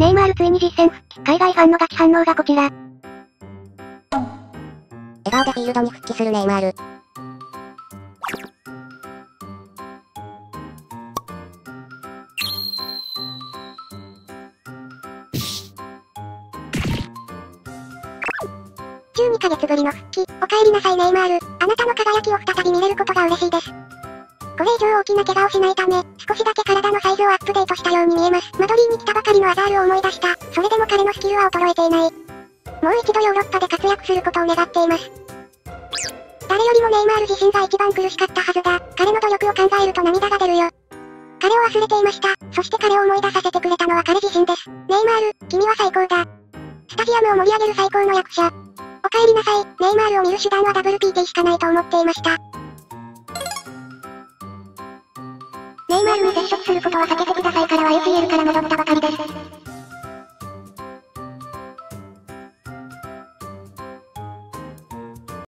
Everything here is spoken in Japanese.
ネイマールついに実戦復帰。海外ファンのガチ反応がこちら。 笑顔でフィールドに復帰するネイマール。 12ヶ月ぶりの復帰。お帰りなさいネイマール。あなたの輝きを再び見れることが嬉しいです。これ以上大きな怪我をしないため、少しだけ体のサイズをアップデートしたように見えます。マドリーに来たばかりのアザールを思い出した。それでも彼のスキルは衰えていない。もう一度ヨーロッパで活躍することを願っています。誰よりもネイマール自身が一番苦しかったはずだ。彼の努力を考えると涙が出るよ。彼を忘れていました。そして彼を思い出させてくれたのは彼自身です。ネイマール、君は最高だ。スタジアムを盛り上げる最高の役者。お帰りなさい。ネイマールを見る手段は WPT しかないと思っていました。ネイマールに接触することは避けてくださいからは UCL から戻ったばかりです。